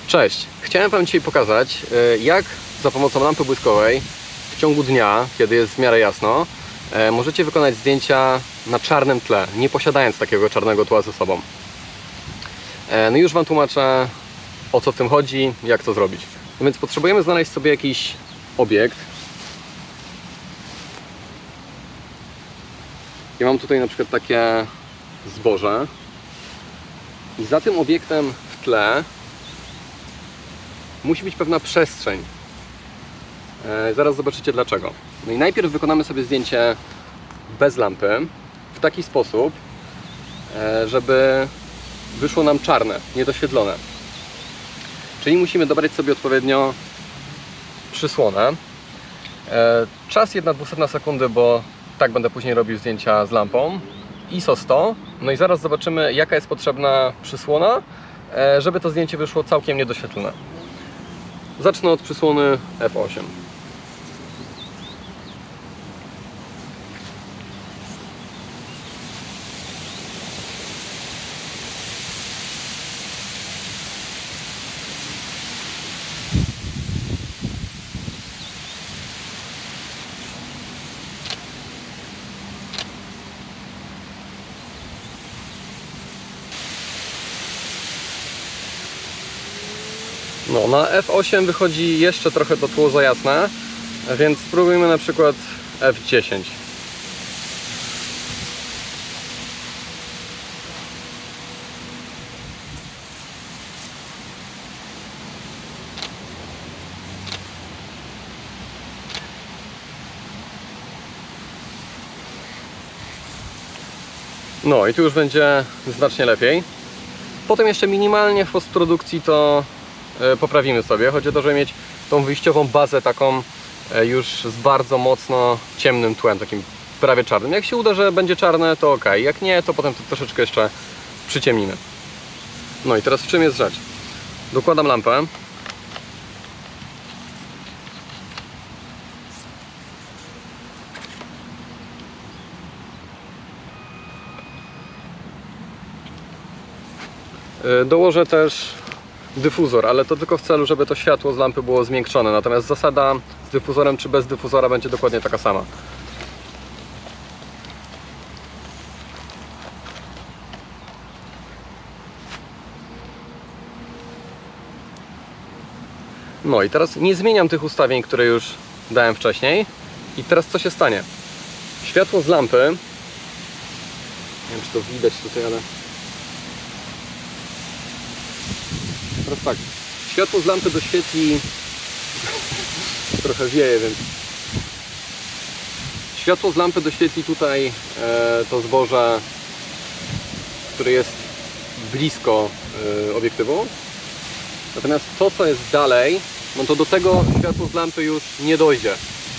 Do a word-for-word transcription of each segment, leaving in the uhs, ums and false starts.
Cześć! Chciałem Wam dzisiaj pokazać, jak za pomocą lampy błyskowej w ciągu dnia, kiedy jest w miarę jasno, możecie wykonać zdjęcia na czarnym tle, nie posiadając takiego czarnego tła ze sobą. No i już Wam tłumaczę, o co w tym chodzi, jak to zrobić. No więc potrzebujemy znaleźć sobie jakiś obiekt. Ja mam tutaj na przykład takie zboże i za tym obiektem w tle musi być pewna przestrzeń. E, zaraz zobaczycie dlaczego. No i najpierw wykonamy sobie zdjęcie bez lampy w taki sposób, e, żeby wyszło nam czarne, niedoświetlone. Czyli musimy dobrać sobie odpowiednio przysłonę. E, czas jedna dwusetna sekundy, bo tak będę później robił zdjęcia z lampą. I S O sto. No i zaraz zobaczymy, jaka jest potrzebna przysłona, e, żeby to zdjęcie wyszło całkiem niedoświetlone. Zacznę od przysłony F osiem. No, na F osiem wychodzi jeszcze trochę to tło za jasne, więc spróbujmy na przykład F dziesięć. No i tu już będzie znacznie lepiej. Potem jeszcze minimalnie w postprodukcji to poprawimy sobie. Chodzi o to, żeby mieć tą wyjściową bazę taką już z bardzo mocno ciemnym tłem, takim prawie czarnym. Jak się uda, że będzie czarne, to ok. Jak nie, to potem to troszeczkę jeszcze przyciemnimy. No i teraz w czym jest rzecz? Dokładam lampę. Dołożę też dyfuzor, ale to tylko w celu, żeby to światło z lampy było zmiękczone. Natomiast zasada z dyfuzorem czy bez dyfuzora będzie dokładnie taka sama. No i teraz nie zmieniam tych ustawień, które już dałem wcześniej. I teraz co się stanie? Światło z lampy, nie wiem, czy to widać tutaj, ale teraz tak, światło z lampy doświetli, trochę wieje, więc światło z lampy doświetli tutaj e, to zboże, które jest blisko e, obiektywu. Natomiast to, co jest dalej, no to do tego światło z lampy już nie dojdzie.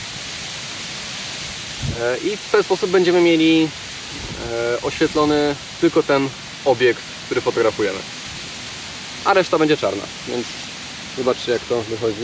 E, I w ten sposób będziemy mieli e, oświetlony tylko ten obiekt, który fotografujemy. A reszta będzie czarna, więc zobaczcie, jak to wychodzi.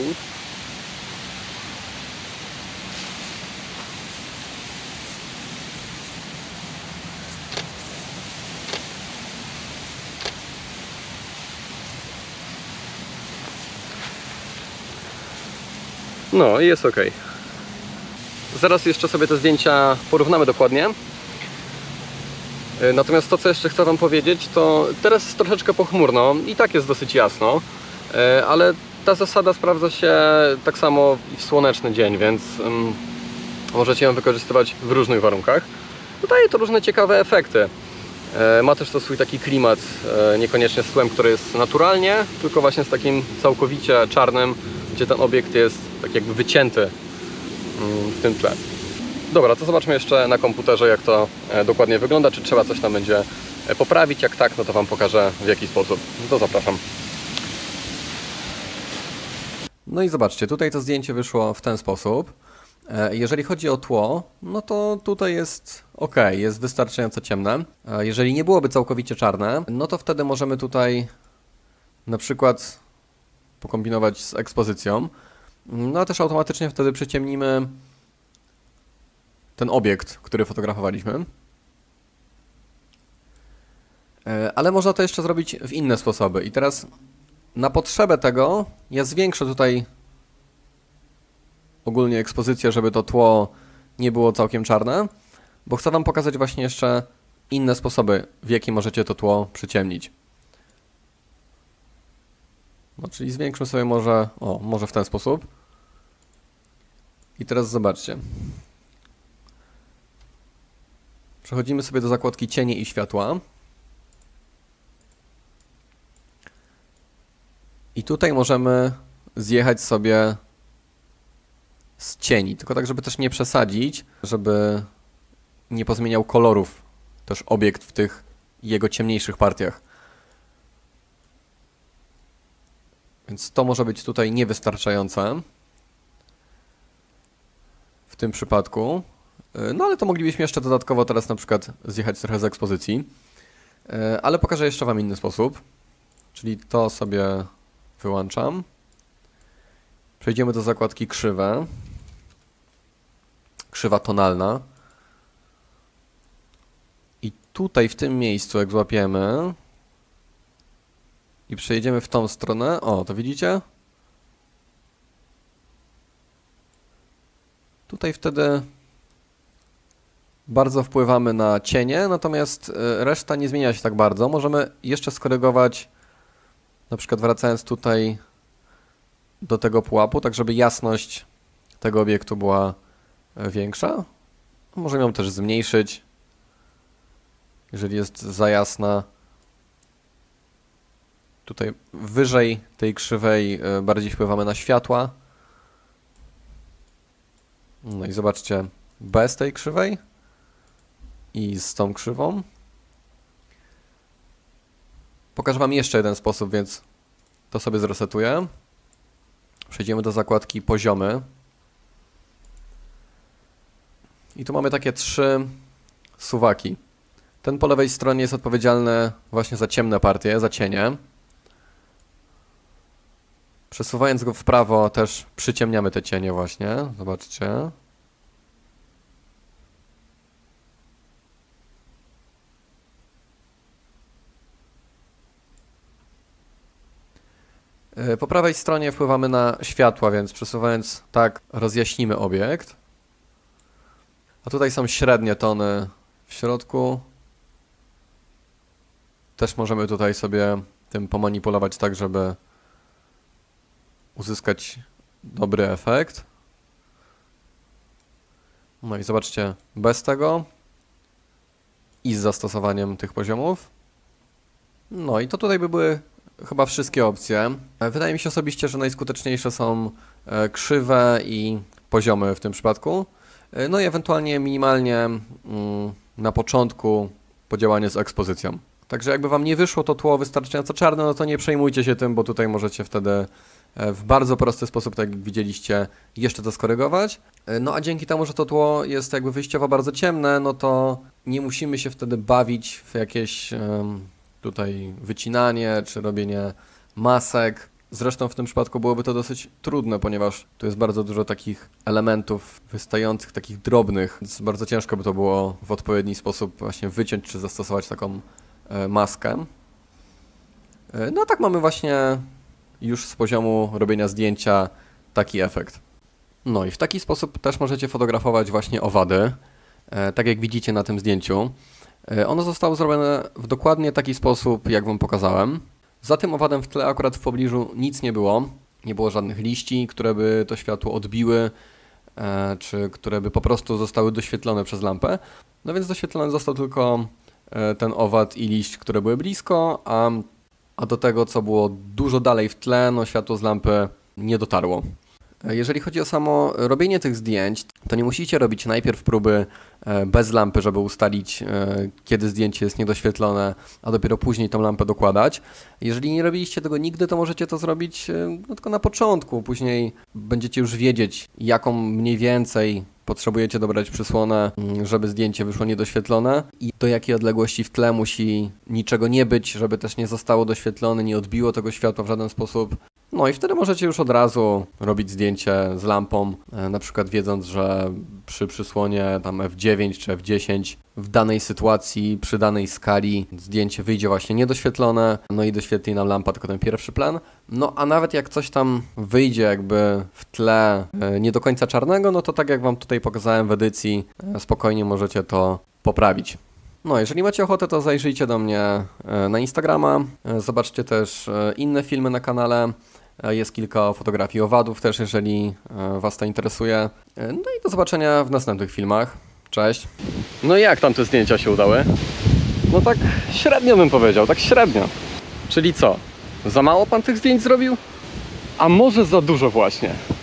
No i jest ok. Zaraz jeszcze sobie te zdjęcia porównamy dokładnie. Natomiast to, co jeszcze chcę Wam powiedzieć, to teraz jest troszeczkę pochmurno i tak jest dosyć jasno, ale ta zasada sprawdza się tak samo w słoneczny dzień, więc um, możecie ją wykorzystywać w różnych warunkach. Daje to różne ciekawe efekty. Ma też to swój taki klimat, niekoniecznie z tłem, który jest naturalnie, tylko właśnie z takim całkowicie czarnym, gdzie ten obiekt jest tak jakby wycięty w tym tle. Dobra, to zobaczmy jeszcze na komputerze, jak to dokładnie wygląda, czy trzeba coś tam będzie poprawić. Jak tak, no to Wam pokażę, w jaki sposób. To zapraszam. No i zobaczcie, tutaj to zdjęcie wyszło w ten sposób. Jeżeli chodzi o tło, no to tutaj jest ok, jest wystarczająco ciemne. Jeżeli nie byłoby całkowicie czarne, no to wtedy możemy tutaj na przykład pokombinować z ekspozycją. No a też automatycznie wtedy przyciemnimy ten obiekt, który fotografowaliśmy. Ale można to jeszcze zrobić w inne sposoby. I teraz Na potrzebę tego ja zwiększę tutaj ogólnie ekspozycję, żeby to tło nie było całkiem czarne, bo chcę Wam pokazać właśnie jeszcze inne sposoby, w jaki możecie to tło przyciemnić. No, czyli zwiększmy sobie może, o, może w ten sposób. I teraz zobaczcie. Przechodzimy sobie do zakładki cienie i światła. I tutaj możemy zjechać sobie z cieni, tylko tak, żeby też nie przesadzić, żeby nie pozmieniał kolorów też obiekt w tych jego ciemniejszych partiach. Więc to może być tutaj niewystarczające w tym przypadku. No ale to moglibyśmy jeszcze dodatkowo teraz na przykład zjechać trochę z ekspozycji. Ale pokażę jeszcze Wam inny sposób. Czyli to sobie wyłączam. Przejdziemy do zakładki krzywe. Krzywa tonalna. I tutaj w tym miejscu jak złapiemy i przejedziemy w tą stronę, o, to widzicie? Tutaj wtedy bardzo wpływamy na cienie, natomiast reszta nie zmienia się tak bardzo. Możemy jeszcze skorygować, na przykład wracając tutaj do tego pułapu, tak żeby jasność tego obiektu była większa. Możemy ją też zmniejszyć, jeżeli jest za jasna. Tutaj wyżej tej krzywej bardziej wpływamy na światła. No i zobaczcie, bez tej krzywej i z tą krzywą. Pokażę Wam jeszcze jeden sposób, więc to sobie zresetuję. Przejdziemy do zakładki poziomy. I tu mamy takie trzy suwaki. Ten po lewej stronie jest odpowiedzialny właśnie za ciemne partie, za cienie. Przesuwając go w prawo też przyciemniamy te cienie właśnie. Zobaczcie. Po prawej stronie wpływamy na światła, więc przesuwając tak rozjaśnimy obiekt. A tutaj są średnie tony w środku. Też możemy tutaj sobie tym pomanipulować tak, żeby uzyskać dobry efekt. No i zobaczcie, bez tego i z zastosowaniem tych poziomów. No i to tutaj by były chyba wszystkie opcje. Wydaje mi się osobiście, że najskuteczniejsze są krzywe i poziomy w tym przypadku. No i ewentualnie minimalnie na początku podziałanie z ekspozycją. Także jakby Wam nie wyszło to tło wystarczająco czarne, no to nie przejmujcie się tym, bo tutaj możecie wtedy w bardzo prosty sposób, tak jak widzieliście, jeszcze to skorygować. No a dzięki temu, że to tło jest jakby wyjściowo bardzo ciemne, no to nie musimy się wtedy bawić w jakieś um, tutaj wycinanie czy robienie masek. Zresztą w tym przypadku byłoby to dosyć trudne, ponieważ tu jest bardzo dużo takich elementów wystających, takich drobnych, więc bardzo ciężko by to było w odpowiedni sposób właśnie wyciąć czy zastosować taką e, maskę. E, no a tak mamy właśnie już z poziomu robienia zdjęcia taki efekt. No i w taki sposób też możecie fotografować właśnie owady, e, tak jak widzicie na tym zdjęciu. E, ono zostało zrobione w dokładnie taki sposób, jak Wam pokazałem. Za tym owadem w tle akurat w pobliżu nic nie było. Nie było żadnych liści, które by to światło odbiły, e, czy które by po prostu zostały doświetlone przez lampę. No więc doświetlony został tylko e, ten owad i liść, które były blisko, a, a do tego, co było dużo dalej w tle, no światło z lampy nie dotarło. Jeżeli chodzi o samo robienie tych zdjęć, to nie musicie robić najpierw próby bez lampy, żeby ustalić, kiedy zdjęcie jest niedoświetlone, a dopiero później tą lampę dokładać. Jeżeli nie robiliście tego nigdy, to możecie to zrobić no, tylko na początku. Później będziecie już wiedzieć, jaką mniej więcej potrzebujecie dobrać przysłonę, żeby zdjęcie wyszło niedoświetlone i do jakiej odległości w tle musi niczego nie być, żeby też nie zostało doświetlone, nie odbiło tego światła w żaden sposób. No i wtedy możecie już od razu robić zdjęcie z lampą, na przykład wiedząc, że przy przysłonie tam F dziewięć czy F dziesięć w danej sytuacji, przy danej skali zdjęcie wyjdzie właśnie niedoświetlone, no i doświetli nam lampa tylko ten pierwszy plan. No a nawet jak coś tam wyjdzie jakby w tle nie do końca czarnego, no to tak jak Wam tutaj pokazałem w edycji, spokojnie możecie to poprawić. No, jeżeli macie ochotę, to zajrzyjcie do mnie na Instagrama, zobaczcie też inne filmy na kanale, jest kilka fotografii owadów też, jeżeli Was to interesuje. No i do zobaczenia w następnych filmach. Cześć! No i jak tam te zdjęcia się udały? No tak średnio bym powiedział, tak średnio. Czyli co? Za mało Pan tych zdjęć zrobił? A może za dużo właśnie?